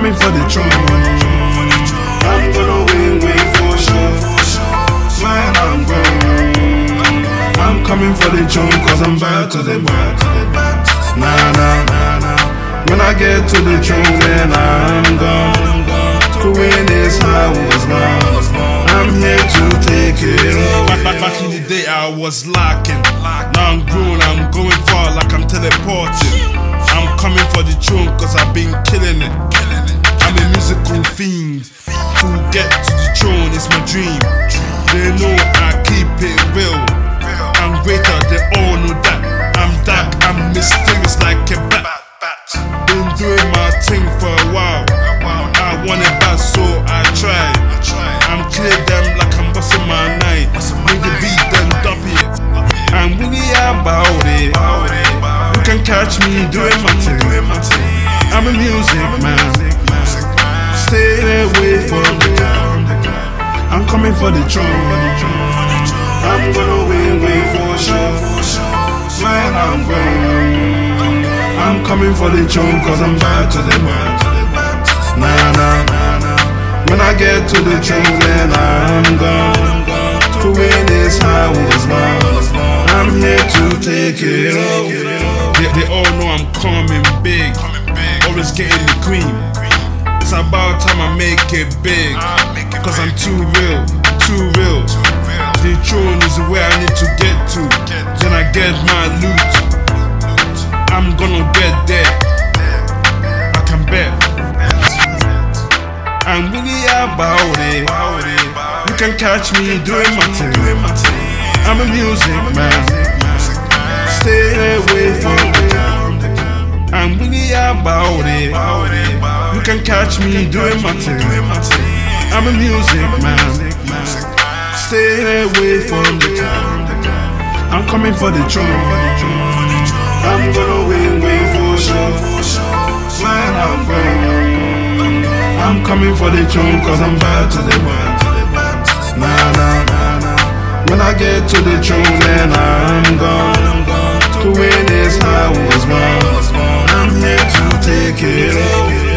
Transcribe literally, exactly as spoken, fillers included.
coming for the throne. I'm gonna win, win for sure. Man, I'm going. I'm coming for the throne, cause I'm back to the back. Nah, nah, nah, nah. When I get to the throne, then I'm gone. To win is how I was born. I'm here to take it over. Back, back, back in the day I was lacking. Now I'm grown, I'm going far like I'm teleporting. I'm coming for the throne cause I've been killing it. I'm a musical fiend. To get to the throne is my dream. They know I keep it real. I'm greater, they all know that. I'm dark, I'm mysterious like a bat. Been doing my thing for a while. I want it bad, so I try. I'm clear them like I'm busting my night. Make the beat then dump it. I'm really about it. You can catch me doing my thing. I'm a music man. Stay away from the ground. I'm coming for the throne. I'm gonna win, win for sure. Man, I'm going. I'm coming for the throne cause I'm back to the back. Nah, nah, nah, nah. When I get to the throne, then I'm gone. To win is how I was born. I'm here to take it over. They, they all know I'm coming big. Always getting the cream. It's about time I make it big. Cause I'm too real, too real. The throne is where I need to get to. Then I get my loot. I'm gonna get there. I can bet. I'm really about it. You can catch me doing my thing. I'm a music man. Stay away from it. I'm really about it. You can catch me doing my thing. I'm a music man. Stay away from the town. I'm coming for the throne. I'm gonna win, win for sure. Man, I'm going. I'm coming for the throne cause I'm back to the back. Nah, nah, nah, nah. When I get to the throne, then I'm gone. To win is how I was born. I'm here to take it over.